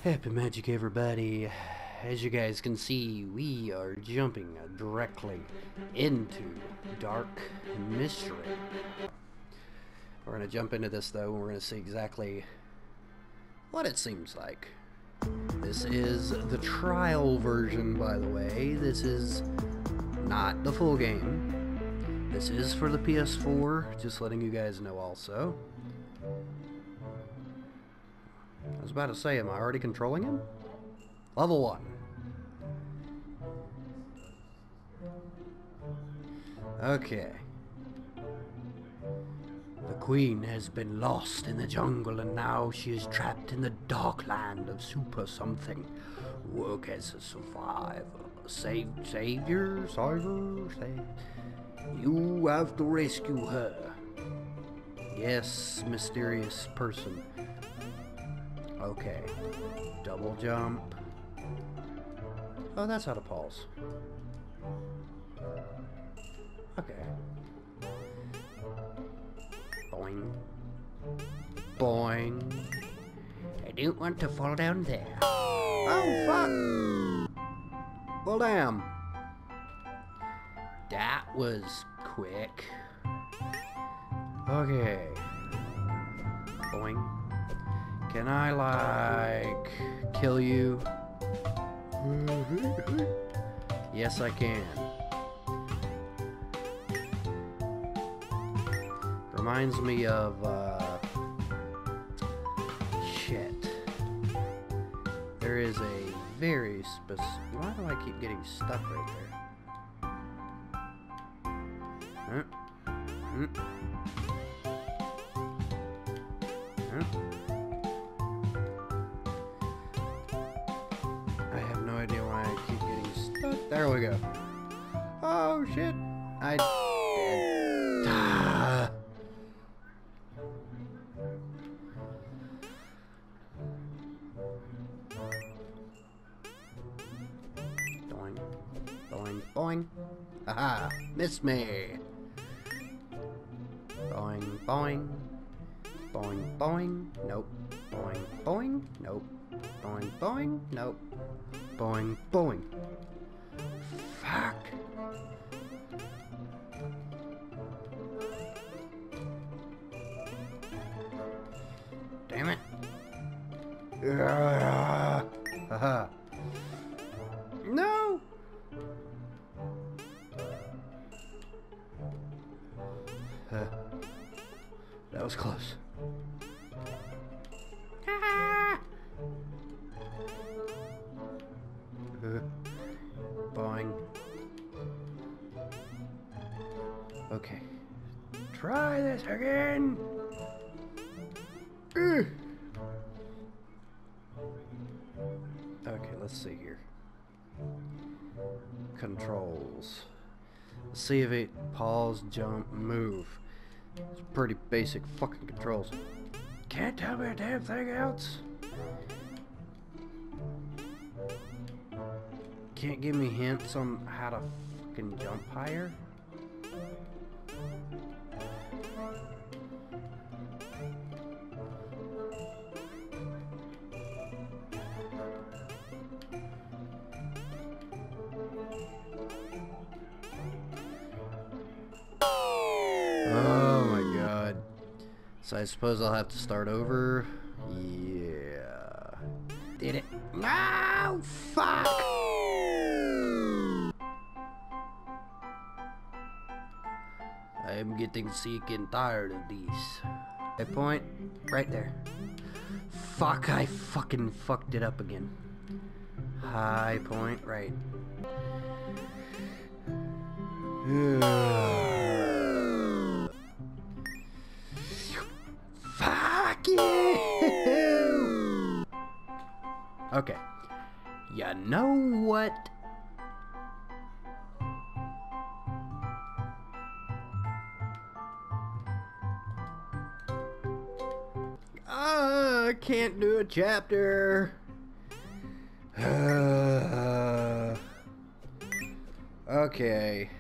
Happy magic, everybody. As you guys can see, we are jumping directly into Dark Mystery. We're going to jump into this though, and we're going to see exactly what it seems like. This is the trial version, by the way. This is not the full game. This is for the PS4, just letting you guys know also. I was about to say, am I already controlling him? Level 1. Okay. The queen has been lost in the jungle, and now she is trapped in the dark land of super something. Work as a survivor. Savior? You have to rescue her. Yes, mysterious person. Okay. Double jump. Oh, that's how to pause. Okay. Boing. Boing. I don't want to fall down there. Oh, fuck! Well, damn. That was quick. Okay. Boing. Can I, like, kill you? Yes, I can. Reminds me of, shit. There is a very specific... Why do I keep getting stuck right there? I have no idea why I keep getting stuck. There we go. Oh, shit. I did. Boing. Boing. Boing. Haha. Miss me. Boing. Boing. Boing. Boing. Nope. Boing. Boing. Nope. Boing. Boing. Nope. Boing. Boing. Fuck. Damn it. Haha. No. That was close. Boing. Okay. Try this again. Okay, let's see here. Controls. Let's see if it pause, jump, move. It's pretty basic fucking controls. Can't tell me a damn thing else. Can't give me hints on how to fucking jump higher. Oh my god. So I suppose I'll have to start over. Yeah. Did it? No! Fuck! I'm getting sick and tired of these. A point right there. Fuck, I fucking fucked it up again. High point right. Fuck you! Okay. You know what? I can't do a chapter. Okay.